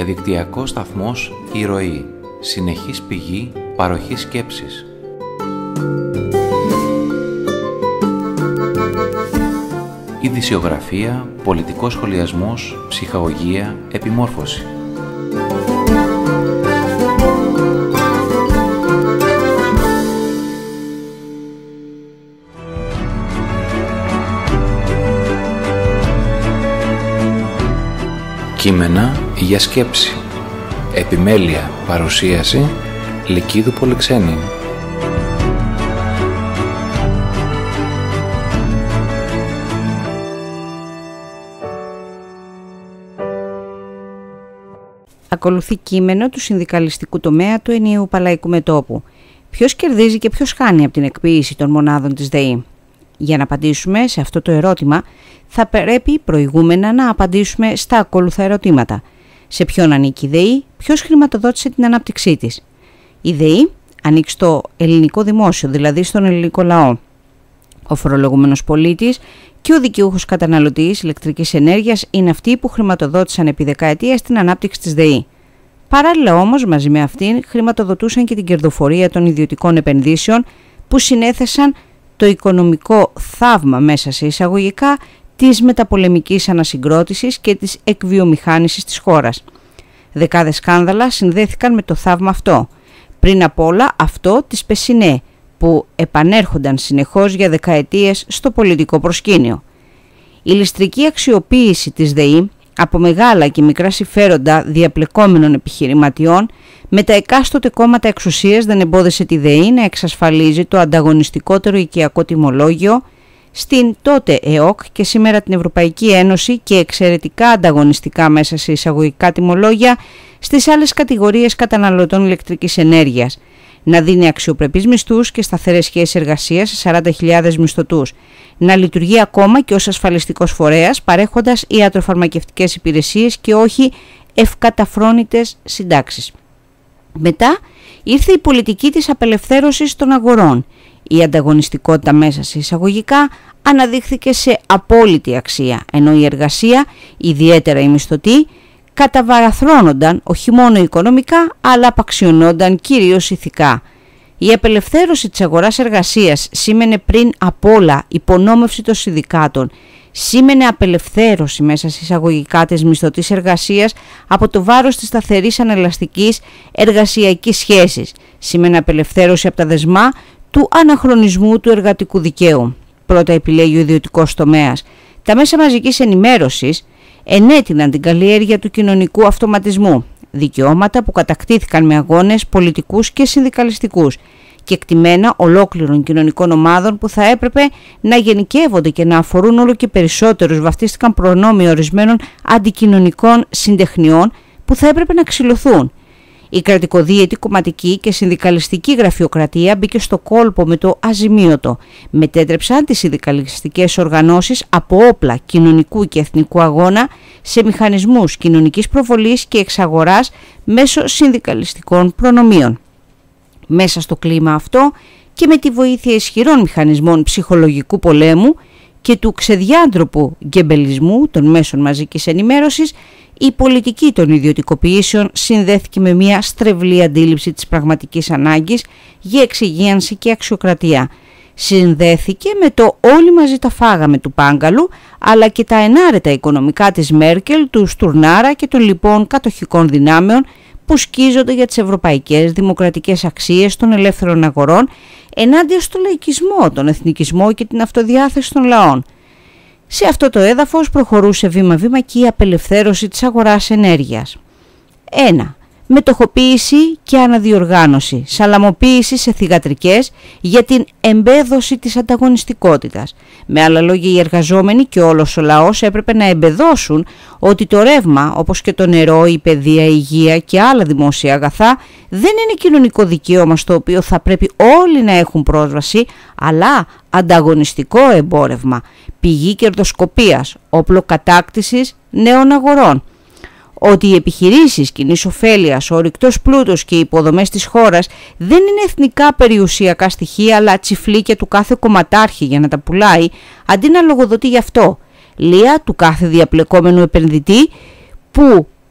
Διαδικτυακός σταθμός «Η Ροή». Συνεχής πηγή παροχής σκέψης. Ειδησιογραφία, πολιτικός σχολιασμός, ψυχαγωγία, επιμόρφωση. Κείμενα για σκέψη. Επιμέλεια, παρουσίαση, Λυκίδου Πολυξένη. Ακολουθεί κείμενο του συνδικαλιστικού τομέα του ενιαίου Παλαϊκού Μετώπου. Ποιος κερδίζει και ποιος χάνει από την εκποίηση των μονάδων της ΔΕΗ? Για να απαντήσουμε σε αυτό το ερώτημα, θα πρέπει προηγούμενα να απαντήσουμε στα ακόλουθα ερωτήματα. Σε ποιον ανήκει η ΔΕΗ, ποιος χρηματοδότησε την ανάπτυξή της? Η ΔΕΗ ανήκει στο ελληνικό δημόσιο, δηλαδή στον ελληνικό λαό. Ο φορολογούμενος πολίτης και ο δικαιούχος καταναλωτής ηλεκτρικής ενέργειας είναι αυτοί που χρηματοδότησαν επί δεκαετίες την ανάπτυξη της ΔΕΗ. Παράλληλα όμως, μαζί με αυτήν, χρηματοδοτούσαν και την κερδοφορία των ιδιωτικών επενδύσεων που συνέθεσαν το οικονομικό θαύμα μέσα σε εισαγωγικά της μεταπολεμικής ανασυγκρότησης και της εκβιομηχάνησης της χώρας. Δεκάδες σκάνδαλα συνδέθηκαν με το θαύμα αυτό. Πριν απ' όλα αυτό της Πεσσινέ, που επανέρχονταν συνεχώς για δεκαετίες στο πολιτικό προσκήνιο. Η ληστρική αξιοποίηση της ΔΕΗ από μεγάλα και μικρά συμφέροντα διαπλεκόμενων επιχειρηματιών με τα εκάστοτε κόμματα εξουσίας δεν εμπόδισε τη ΔΕΗ να εξασφαλίζει το ανταγωνιστικότερο οικιακό τιμολόγιο στην τότε ΕΟΚ και σήμερα την Ευρωπαϊκή Ένωση και εξαιρετικά ανταγωνιστικά μέσα σε εισαγωγικά τιμολόγια στις άλλες κατηγορίες καταναλωτών ηλεκτρικής ενέργειας, να δίνει αξιοπρεπείς μισθούς και σταθερές σχέσεις εργασίας σε 40.000 μισθωτούς, να λειτουργεί ακόμα και ως ασφαλιστικός φορέας παρέχοντας ιατροφαρμακευτικές υπηρεσίες και όχι ευκαταφρόνητες συντάξεις. Μετά ήρθε η πολιτική της απελευθέρωσης των αγορών. Η ανταγωνιστικότητα μέσα σε εισαγωγικά αναδείχθηκε σε απόλυτη αξία, ενώ η εργασία, ιδιαίτερα οι μισθωτοί, καταβαραθρώνονταν όχι μόνο οικονομικά, αλλά απαξιωνόνταν κυρίως ηθικά. Η απελευθέρωση της αγοράς εργασίας σήμαινε πριν απ' όλα υπονόμευση των συνδικάτων, σήμαινε απελευθέρωση μέσα σε εισαγωγικά της μισθωτής εργασίας από το βάρος της σταθερής ανελαστικής εργασιακής σχέσης, σήμαινε απελευθέρωση από τα δεσμά του αναχρονισμού του εργατικού δικαίου. Πρώτα επιλέγει ο ιδιωτικός τομέας. Τα μέσα μαζικής ενημέρωσης ενέτειναν την καλλιέργεια του κοινωνικού αυτοματισμού, δικαιώματα που κατακτήθηκαν με αγώνες πολιτικούς και συνδικαλιστικούς και εκτιμένα ολόκληρων κοινωνικών ομάδων που θα έπρεπε να γενικεύονται και να αφορούν όλο και περισσότερους, βαφτίστηκαν προνόμιο ορισμένων αντικοινωνικών συντεχνιών που θα έπρεπε να ξυλωθούν. Η κρατικοδίαιτη, κομματική και συνδικαλιστική γραφειοκρατία μπήκε στο κόλπο με το αζημίωτο. Μετέτρεψαν τις συνδικαλιστικές οργανώσεις από όπλα κοινωνικού και εθνικού αγώνα σε μηχανισμούς κοινωνικής προβολής και εξαγοράς μέσω συνδικαλιστικών προνομίων. Μέσα στο κλίμα αυτό και με τη βοήθεια ισχυρών μηχανισμών ψυχολογικού πολέμου και του ξεδιάντροπου γκεμπελισμού των μέσων μαζικής ενημέρωσης, η πολιτική των ιδιωτικοποιήσεων συνδέθηκε με μια στρεβλή αντίληψη της πραγματικής ανάγκης για εξυγίανση και αξιοκρατία. Συνδέθηκε με το «όλοι μαζί τα φάγαμε» του Πάγκαλου, αλλά και τα ενάρετα οικονομικά της Μέρκελ, του Στουρνάρα και των λοιπών κατοχικών δυνάμεων που σκίζονται για τις ευρωπαϊκές δημοκρατικές αξίες των ελεύθερων αγορών ενάντια στο λαϊκισμό, τον εθνικισμό και την αυτοδιάθεση των λαών. Σε αυτό το έδαφος προχωρούσε βήμα-βήμα και η απελευθέρωση της αγοράς ενέργειας. 1. Μετοχοποίηση και αναδιοργάνωση, σαλαμοποίηση σε θυγατρικές για την εμπέδωση της ανταγωνιστικότητας. Με άλλα λόγια, οι εργαζόμενοι και όλος ο λαός έπρεπε να εμπεδώσουν ότι το ρεύμα, όπως και το νερό, η παιδεία, η υγεία και άλλα δημόσια αγαθά, δεν είναι κοινωνικό δικαίωμα στο οποίο θα πρέπει όλοι να έχουν πρόσβαση, αλλά ανταγωνιστικό εμπόρευμα, πηγή κερδοσκοπίας, όπλο κατάκτησης νέων αγορών. Ότι οι επιχειρήσεις κοινής ωφέλειας, ο ορυκτός πλούτος και οι υποδομές της χώρας δεν είναι εθνικά περιουσιακά στοιχεία, αλλά τσιφλίκια του κάθε κομματάρχη για να τα πουλάει, αντί να λογοδοτεί γι' αυτό. Λία του κάθε διαπλεκόμενου επενδυτή που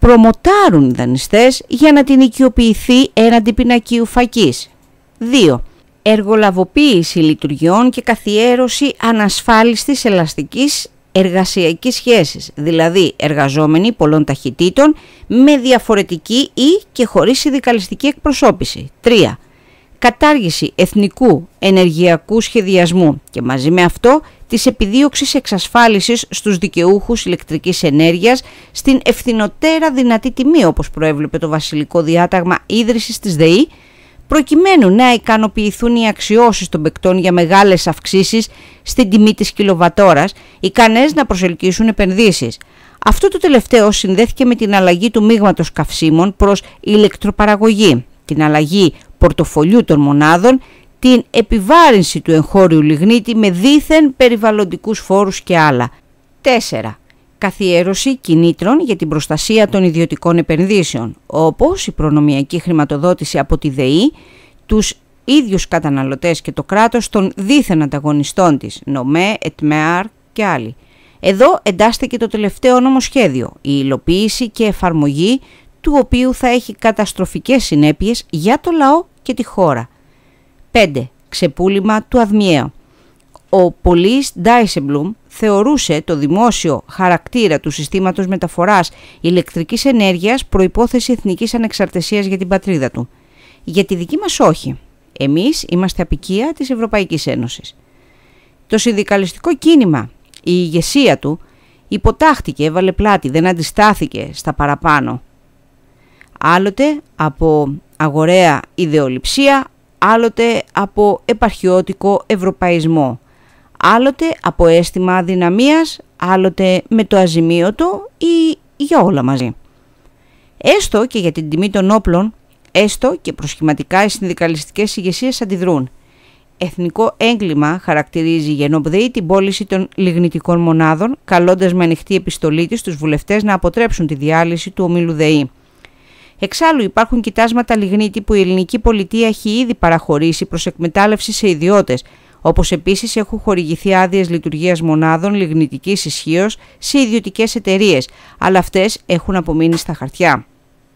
προμοτάρουν δανειστές για να την οικειοποιηθεί έναντι πινακίου φακής. 2. Εργολαβοποίηση λειτουργιών και καθιέρωση ανασφάλιστης ελαστικής εργασιακής σχέσης, δηλαδή εργαζόμενοι πολλών ταχυτήτων με διαφορετική ή και χωρίς συνδικαλιστική εκπροσώπηση. 3. Κατάργηση εθνικού ενεργειακού σχεδιασμού και μαζί με αυτό της επιδίωξης εξασφάλισης στους δικαιούχους ηλεκτρικής ενέργειας στην ευθυνοτέρα δυνατή τιμή, όπως προέβλεπε το Βασιλικό Διάταγμα Ίδρυσης της ΔΕΗ, προκειμένου να ικανοποιηθούν οι αξιώσεις των παικτών για μεγάλες αυξήσεις στην τιμή της κιλοβατόρας, ικανές να προσελκύσουν επενδύσεις. Αυτό το τελευταίο συνδέθηκε με την αλλαγή του μείγματος καυσίμων προς ηλεκτροπαραγωγή, την αλλαγή πορτοφολιού των μονάδων, την επιβάρυνση του εγχώριου λιγνίτη με δήθεν περιβαλλοντικούς φόρους και άλλα. 4. Καθιέρωση κινήτρων για την προστασία των ιδιωτικών επενδύσεων, όπως η προνομιακή χρηματοδότηση από τη ΔΕΗ, τους ίδιους καταναλωτές και το κράτος των δήθεν ανταγωνιστών της, ΝΟΜΕ, ΕΤΜΕΑΡ και άλλοι. Εδώ εντάσσεται το τελευταίο νομοσχέδιο, η υλοποίηση και εφαρμογή του οποίου θα έχει καταστροφικές συνέπειες για το λαό και τη χώρα. 5. Ξεπούλημα του ΑΔΜΙΕΟ. Ο Πολίς Ντάισεμπλουμ θεωρούσε το δημόσιο χαρακτήρα του συστήματος μεταφοράς ηλεκτρικής ενέργειας προϋπόθεση εθνικής ανεξαρτησίας για την πατρίδα του. Για τη δική μας όχι. Εμείς είμαστε αποικία της Ευρωπαϊκής Ένωσης. Το συνδικαλιστικό κίνημα, η ηγεσία του, υποτάχθηκε, έβαλε πλάτη, δεν αντιστάθηκε στα παραπάνω. Άλλοτε από αγοραία ιδεολειψία, άλλοτε από επαρχιώτικο ευρωπαϊσμό, άλλοτε από αίσθημα αδυναμίας, άλλοτε με το αζημίωτο ή για όλα μαζί. Έστω και για την τιμή των όπλων, έστω και προσχηματικά οι συνδικαλιστικές ηγεσίες αντιδρούν. Εθνικό έγκλημα χαρακτηρίζει η ΓΕΝΟΠ-ΔΕΗ την πώληση των λιγνητικών μονάδων, καλώντας με ανοιχτή επιστολή της τους βουλευτές να αποτρέψουν τη διάλυση του ομίλου ΔΕΗ. Εξάλλου υπάρχουν κοιτάσματα λιγνίτη που η ελληνική πολιτεία έχει ήδη παραχωρήσει προς εκμετάλλευση σε ιδιώτες, όπως επίσης έχουν χορηγηθεί άδειες λειτουργίας μονάδων λιγνητικής ισχύως σε ιδιωτικές εταιρείες, αλλά αυτές έχουν απομείνει στα χαρτιά.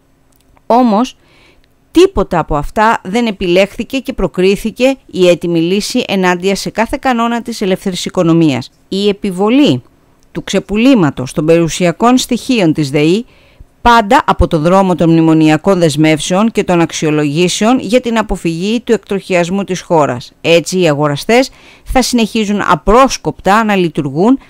Όμως, τίποτα από αυτά δεν επιλέχθηκε και προκρίθηκε η έτοιμη λύση ενάντια σε κάθε κανόνα της ελεύθερης οικονομίας. Η επιβολή του ξεπουλήματος των περιουσιακών στοιχείων της ΔΕΗ πάντα από το δρόμο των μνημονιακών δεσμεύσεων και των αξιολογήσεων για την αποφυγή του εκτροχιασμού της χώρας. Έτσι οι αγοραστές θα συνεχίζουν απρόσκοπτα να λειτουργούν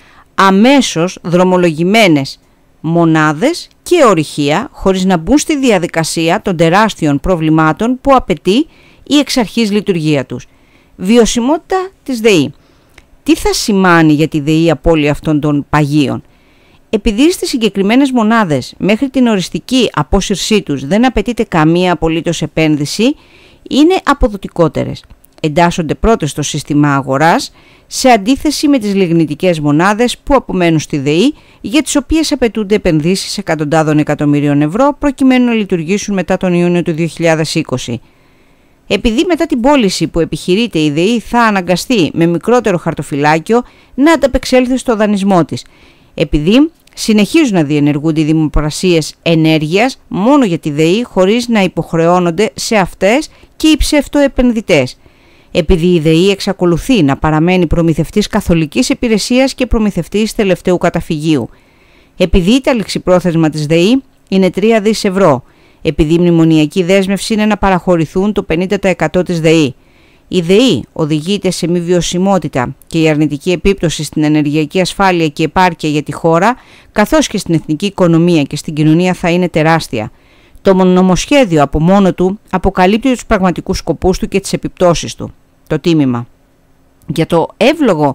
αμέσως δρομολογημένες μονάδες και ορυχεία χωρίς να μπουν στη διαδικασία των τεράστιων προβλημάτων που απαιτεί η εξ αρχής λειτουργία τους. Βιωσιμότητα της ΔΕΗ. Τι θα σημάνει για τη ΔΕΗ απώλεια αυτών των παγίων? Επειδή στις συγκεκριμένες μονάδες μέχρι την οριστική απόσυρσή τους δεν απαιτείται καμία απολύτως επένδυση, είναι αποδοτικότερες. Εντάσσονται πρώτες στο σύστημα αγοράς, σε αντίθεση με τις λιγνητικές μονάδες που απομένουν στη ΔΕΗ, για τις οποίες απαιτούνται επενδύσεις εκατοντάδων εκατομμυρίων ευρώ προκειμένου να λειτουργήσουν μετά τον Ιούνιο του 2020. Επειδή μετά την πώληση που επιχειρείται η ΔΕΗ θα αναγκαστεί με μικρότερο χαρτοφυλάκιο να ανταπεξέλθει στο δανεισμό της. Επειδή συνεχίζουν να διενεργούνται οι δημοπρασίες ενέργειας μόνο για τη ΔΕΗ χωρίς να υποχρεώνονται σε αυτές και οι ψευτοεπενδυτές. Επειδή η ΔΕΗ εξακολουθεί να παραμένει προμηθευτής καθολικής υπηρεσίας και προμηθευτής τελευταίου καταφυγίου. Επειδή τα ληξιπρόθεσμα της ΔΕΗ είναι 3 δις ευρώ. Επειδή η μνημονιακή δέσμευση είναι να παραχωρηθούν το 50% της ΔΕΗ. Η ΔΕΗ οδηγείται σε μη βιωσιμότητα και η αρνητική επίπτωση στην ενεργειακή ασφάλεια και επάρκεια για τη χώρα, καθώς και στην εθνική οικονομία και στην κοινωνία θα είναι τεράστια. Το νομοσχέδιο από μόνο του αποκαλύπτει τους πραγματικούς σκοπούς του και τις επιπτώσεις του. Το τίμημα. Για το εύλογο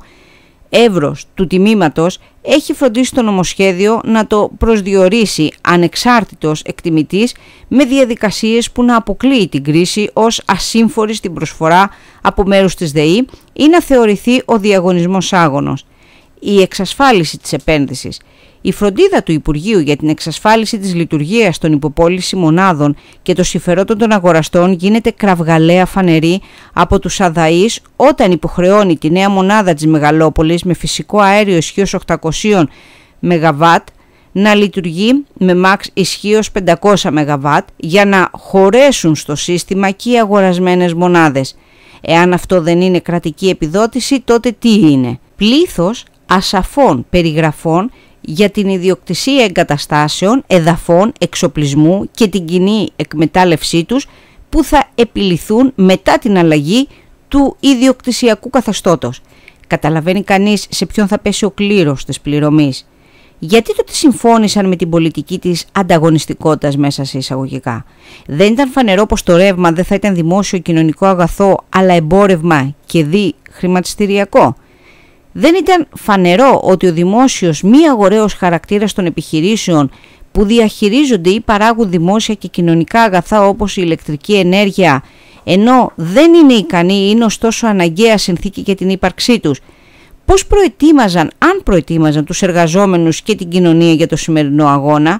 εύρος του τιμήματος έχει φροντίσει το νομοσχέδιο να το προσδιορίσει ανεξάρτητος εκτιμητής με διαδικασίες που να αποκλείει την κρίση ως ασύμφορη στην προσφορά από μέρους της ΔΕΗ ή να θεωρηθεί ο διαγωνισμός άγωνος. Η εξασφάλιση της επένδυσης. Η φροντίδα του Υπουργείου για την εξασφάλιση της λειτουργίας των υποπόληση μονάδων και των συμφερόντων των αγοραστών γίνεται κραυγαλαία φανερή από τους αδαείς όταν υποχρεώνει τη νέα μονάδα της Μεγαλόπολης με φυσικό αέριο ισχύως 800 ΜΒ να λειτουργεί με max ισχύως 500 ΜΒ για να χωρέσουν στο σύστημα και οι αγορασμένες μονάδες. Εάν αυτό δεν είναι κρατική επιδότηση, τότε τι είναι? Πλήθος ασαφών περιγραφών για την ιδιοκτησία εγκαταστάσεων, εδαφών, εξοπλισμού και την κοινή εκμετάλλευσή τους που θα επιληθούν μετά την αλλαγή του ιδιοκτησιακού καθεστώτος. Καταλαβαίνει κανείς σε ποιον θα πέσει ο κλήρος της πληρωμής? Γιατί τότε συμφώνησαν με την πολιτική της ανταγωνιστικότητας μέσα σε εισαγωγικά? Δεν ήταν φανερό πως το ρεύμα δεν θα ήταν δημόσιο κοινωνικό αγαθό, αλλά εμπόρευμα και δι χρηματιστηριακό? Δεν ήταν φανερό ότι ο δημόσιος μη αγοραίος χαρακτήρας των επιχειρήσεων που διαχειρίζονται ή παράγουν δημόσια και κοινωνικά αγαθά όπως η ηλεκτρική ενέργεια, ενώ δεν είναι ικανοί ή είναι ωστόσο αναγκαία συνθήκη για την ύπαρξή τους, πώς προετοίμαζαν, αν προετοίμαζαν τους εργαζόμενους και την κοινωνία για το σημερινό αγώνα?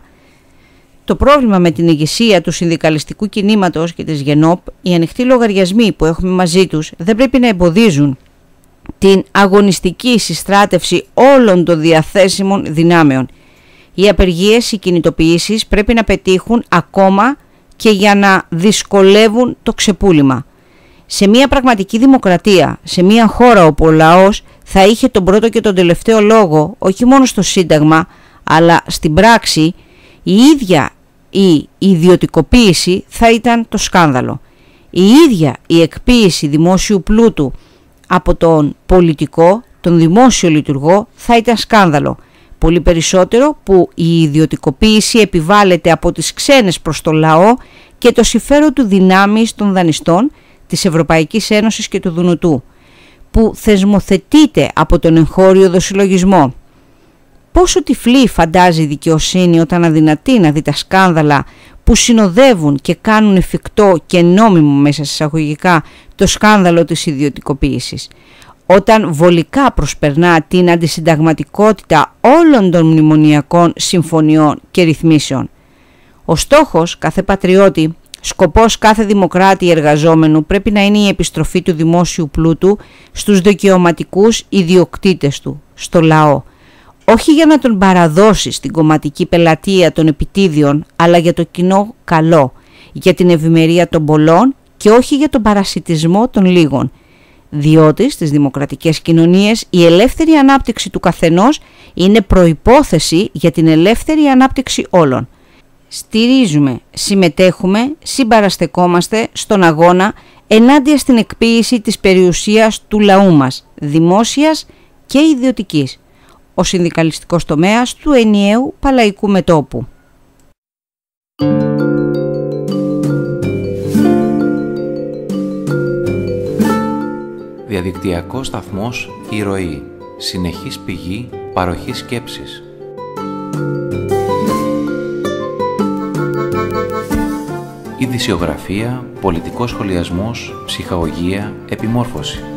Το πρόβλημα με την ηγεσία του συνδικαλιστικού κινήματος και της ΓΕΝΟΠ, οι ανοιχτοί λογαριασμοί που έχουμε μαζί τους, δεν πρέπει να εμποδίζουν την αγωνιστική συστράτευση όλων των διαθέσιμων δυνάμεων. Οι απεργίες, οι κινητοποιήσεις πρέπει να πετύχουν ακόμα και για να δυσκολεύουν το ξεπούλημα. Σε μια πραγματική δημοκρατία, σε μια χώρα όπου ο λαός θα είχε τον πρώτο και τον τελευταίο λόγο, όχι μόνο στο Σύνταγμα, αλλά στην πράξη, η ίδια η ιδιωτικοποίηση θα ήταν το σκάνδαλο. Η ίδια η εκποίηση δημόσιου πλούτου από τον πολιτικό, τον δημόσιο λειτουργό, θα ήταν σκάνδαλο. Πολύ περισσότερο που η ιδιωτικοποίηση επιβάλλεται από τις ξένες προς το λαό και το συμφέρον του δυνάμεις των δανειστών της Ευρωπαϊκής Ένωσης και του Δουνουτού, που θεσμοθετείται από τον εγχώριο δοσυλλογισμό. Πόσο τυφλή φαντάζει η δικαιοσύνη όταν αδυνατεί να δει τα σκάνδαλα που συνοδεύουν και κάνουν εφικτό και νόμιμο μέσα εισαγωγικά το σκάνδαλο της ιδιωτικοποίησης, όταν βολικά προσπερνά την αντισυνταγματικότητα όλων των μνημονιακών συμφωνιών και ρυθμίσεων. Ο στόχος κάθε πατριώτη, σκοπός κάθε δημοκράτη εργαζόμενου πρέπει να είναι η επιστροφή του δημόσιου πλούτου στους δικαιωματικούς ιδιοκτήτες του, στο λαό. Όχι για να τον παραδώσει στην κομματική πελατεία των επιτίδιων, αλλά για το κοινό καλό, για την ευημερία των πολλών και όχι για τον παρασιτισμό των λίγων. Διότι στις δημοκρατικές κοινωνίες η ελεύθερη ανάπτυξη του καθενός είναι προϋπόθεση για την ελεύθερη ανάπτυξη όλων. Στηρίζουμε, συμμετέχουμε, συμπαραστεκόμαστε στον αγώνα ενάντια στην εκποίηση της περιουσίας του λαού μας, δημόσιας και ιδιωτικής. Ο συνδικαλιστικός τομέας του ενιαίου παλαϊκού μετώπου. Διαδικτυακός σταθμός «Η Ροή». Συνεχής πηγή παροχής σκέψης. Ειδησιογραφία, πολιτικός σχολιασμός, ψυχαγωγία, επιμόρφωση.